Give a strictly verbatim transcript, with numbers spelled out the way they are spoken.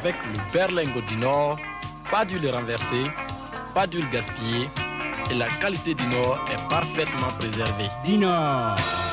avec le berlingot du Nord, pas d'huile renversée, pas d'huile gaspillée et la qualité du Nord est parfaitement préservée. Du Nord.